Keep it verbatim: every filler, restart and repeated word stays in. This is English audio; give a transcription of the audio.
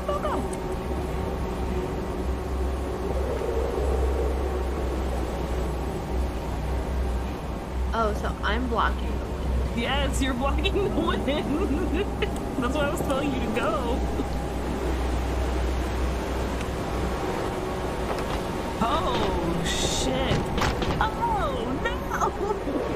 go, go, go. Oh, so I'm blocking the wind. Yes, you're blocking the wind. That's why I was telling you to go. Oh, shit. Oh, no.